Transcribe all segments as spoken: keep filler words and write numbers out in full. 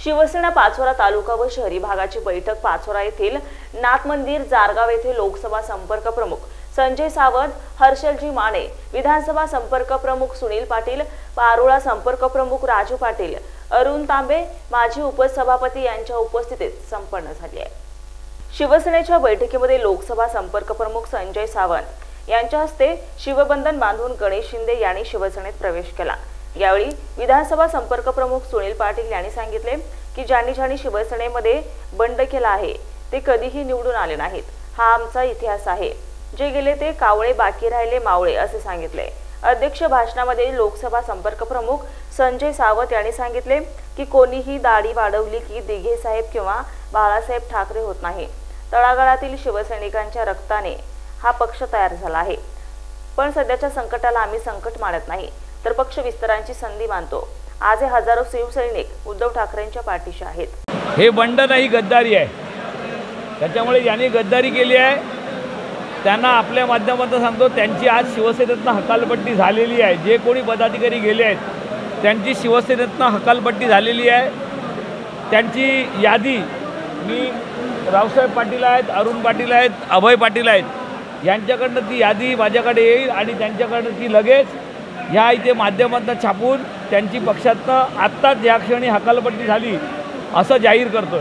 शिवसेना पाचोरा तालुका व शहरी भागाची बैठक पाचोरा येथील नाथ मंदिर जारगाव येथे लोकसभा संपर्क प्रमुख संजय सावंत, हर्षलजी माने, विधानसभा संपर्क प्रमुख सुनील पाटील, पारोळा संपर्क प्रमुख राजू पाटील, अरुण तांबे, माजी उपसभापती यांच्या उपस्थितीत संपन्न झाली आहे। शिवसेनेच्या बैठकीमध्ये लोकसभा संपर्क प्रमुख संजय सावंत यांच्या हस्ते शिवबंधन बांधून गणेश शिंदे यांनी शिवसेनेत प्रवेश केला। यावेळी विधानसभा संपर्क प्रमुख सुनील पाटील यांनी सांगितले की ज्यांनी ज्यांनी शिवसेनेमध्ये बंड केला आहे ते कधीही निवडून आले नाहीत, हा आमचा इतिहास आहे, जे गेले ते कावळे बाकी राहिले मावळे असे सांगितले। अध्यक्ष भाषणामध्ये लोकसभा संपर्क प्रमुख संजय सावंत यांनी सांगितले की कोणीही दाढी वाढवली की दिघे साहेब किंवा बाळासाहेब ठाकरे होत नाही। तळागाळातील शिवसैनिकांच्या रक्ताने हा पक्ष तयार झाला आहे, पण सध्याच्या संकटाला आम्ही संकट मानत नाही तर पक्ष विस्तारांची संधी मानतो। आज हे हजारो शिवसैनिक उद्धव ठाकरेंच्या पाठीशी आहेत। हे बंड नाही, गद्दारी आहे। त्याच्यामुळे ज्यांनी गद्दारी केली आहे त्यांना आपल्या माध्यमातून सांगतो, त्यांची आज शिवसेनेतनं हकालपट्टी झालेली आहे। जे कोणी पदाधिकारी गेले आहेत त्यांची शिवसेनेतनं हकालपट्टी झालेली आहे। त्यांची यादी मी रावसाहेब पाटील आहेत, अरुण पाटील आहेत, अभय पाटील आहेत, यांच्याकडनं ती यादी माझ्याकडे येईल आणि त्यांच्याकडनं ती लगेच ह्या इथे माध्यमातून छापून त्यांची पक्षातनं आत्ताच या क्षणी हकालपट्टी झाली असं जाहीर करतो।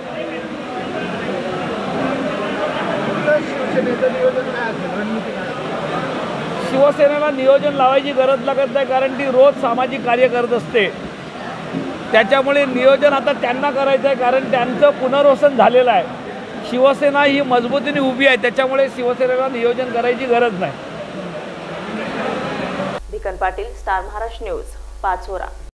शिवसेनेला नियोजन लावायची गरज लागत नाही, कारण ती रोज सामाजिक कार्य करत असते। त्याच्यामुळे नियोजन आता त्यांना करायचं आहे, कारण त्यांचं पुनर्वसन झालेलं आहे। शिवसेना ही मजबूतीने उभी आहे, त्याच्यामुळे शिवसेनेला नियोजन करायची गरज नाही। Bhikan Patil, star Maharashtra news, Pachora.